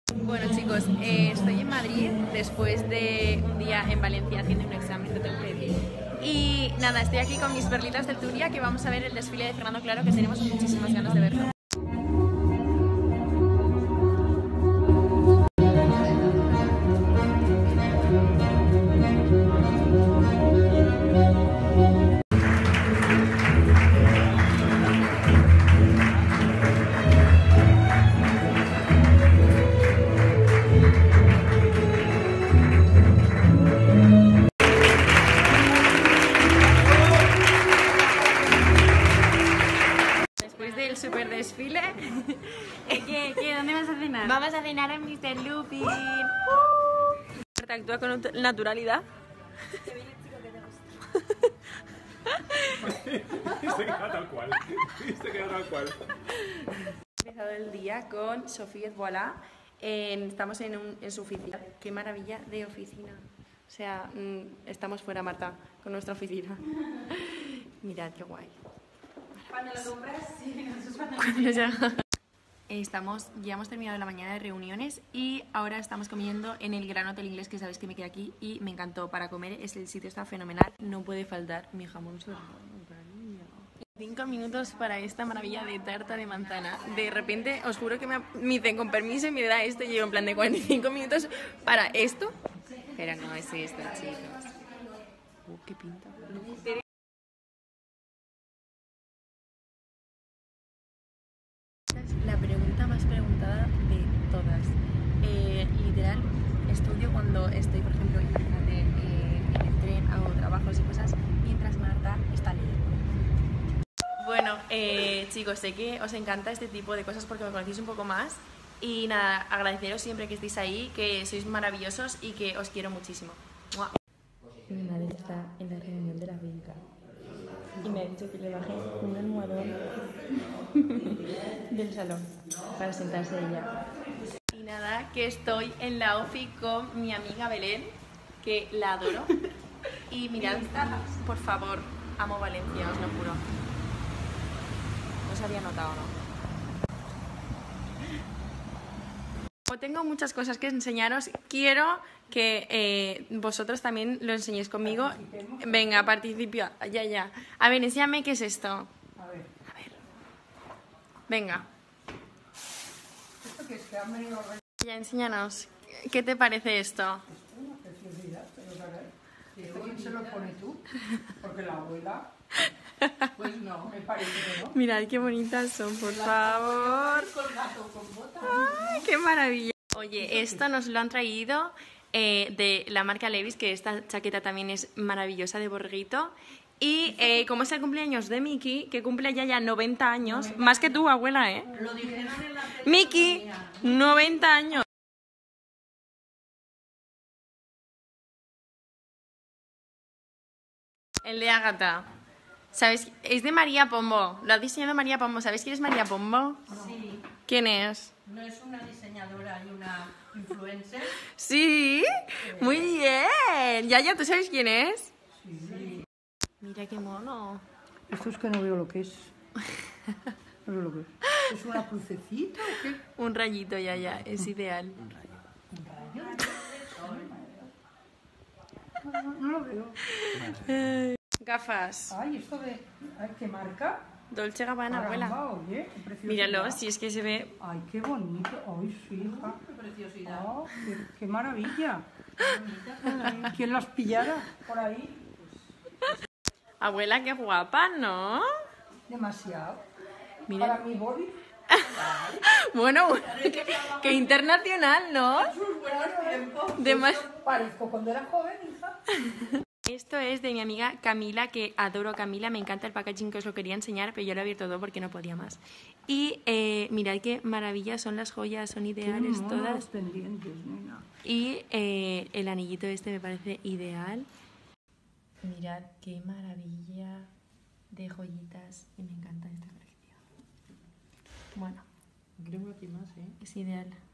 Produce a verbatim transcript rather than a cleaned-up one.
Bueno chicos, eh, estoy en Madrid después de un día en Valencia haciendo un examen, te tengo que decir. Y nada, estoy aquí con mis perlitas del Turia que vamos a ver el desfile de Fernando Claro, que tenemos muchísimas ganas de verlo. El super desfile. ¿Qué, qué? ¿Dónde vas a cenar? Vamos a cenar en mister Lupin. Uh. Actúa con naturalidad. Que viene el chico que te gusta. Y se queda tal cual. Y se queda tal cual. He empezado el día con Sofía Voilà. En, estamos en, un, en su oficina. Qué maravilla de oficina. O sea, mmm, estamos fuera, Marta, con nuestra oficina. Mirad qué guay. Cuando lo compras, sí, no ya. Estamos, ya hemos terminado la mañana de reuniones y ahora estamos comiendo en el Gran Hotel Inglés, que sabéis que me queda aquí y me encantó para comer. Es el sitio, está fenomenal. No puede faltar mi jamón serrano. Cinco minutos para esta maravilla de tarta de manzana. De repente, os juro que me, me dicen con permiso y me da esto y yo en plan de cuarenta y cinco minutos para esto. Pero no es esto, chicos. Uh, qué pinta. La pregunta más preguntada de todas. Eh, literal, estudio cuando estoy, por ejemplo, imagínate, eh, en el tren, hago trabajos y cosas, mientras Marta está leyendo. Bueno, eh, chicos, sé que os encanta este tipo de cosas porque me conocéis un poco más. Y nada, agradeceros siempre que estéis ahí, que sois maravillosos y que os quiero muchísimo. ¡Mua! Mi madre está en la reunión de la finca y me ha dicho que le baje un almohadón del salón para sentarse ella. Y nada, que estoy en la ofi con mi amiga Belén, que la adoro. Y mirad, por favor, amo Valencia, os lo juro. No os había notado, ¿no? Como tengo muchas cosas que enseñaros, quiero que eh, vosotros también lo enseñéis conmigo. Venga, participa. Ya, ya. A ver, enséñame qué es esto. A ver. A ver. Venga. ¿Esto qué es? Que han venido a... Ya, enséñanos. ¿Qué te parece esto? Es una preciosidad, pero caray. ¿Esto quién se lo pone tú? Porque la abuela... Pues no, me parece que no. Mirad qué bonitas son, por favor. Con gato, con botas. ¡Ay, qué maravilla! Oye, esto nos lo han traído eh, de la marca Levi's, que esta chaqueta también es maravillosa, de borreguito. Y eh, como es el cumpleaños de Miki, que cumple ya ya noventa años, más que tú, abuela, ¿eh? Lo dijeron en la tele. Miki, noventa años. El de Ágata. ¿Sabes? Es de María Pombo. Lo ha diseñado María Pombo. ¿Sabéis quién es María Pombo? Sí. ¿Quién es? No es una diseñadora y una influencer. Sí, muy bien. Ya, ya, ¿tú sabes quién es? Sí. Mira qué mono. Esto es que no veo lo que es. No veo lo que es. ¿Es una crucecita o qué? Un rayito, ya, ya. Es ideal. Un rayo. ¿Un rayo? No, no, no lo veo. Gafas. Ay, esto de... Ay, ¿qué marca? Dolce Gabbana, Caramba, abuela. oye, qué preciosidad. Míralo, si es que se ve... Ay, qué bonito. Ay, sí, hija. Qué preciosidad. Oh, qué, qué maravilla. Ay, ¿quién las pillara por ahí? Abuela, qué guapa, ¿no? Demasiado. Mira. Para mi body. Bueno, qué, qué internacional, ¿no? Sus buenos tiempos. Demas... Parezco cuando era joven, hija. Esto es de mi amiga Camila, que adoro Camila, me encanta el packaging, que os lo quería enseñar, pero yo lo he abierto todo porque no podía más. Y eh, mirad qué maravilla, son las joyas, son ideales Qué todas. los pendientes, nena. Y eh, el anillito este me parece ideal. Mirad qué maravilla de joyitas y me encanta esta colección. Bueno, Creo que aquí más, ¿eh? es ideal.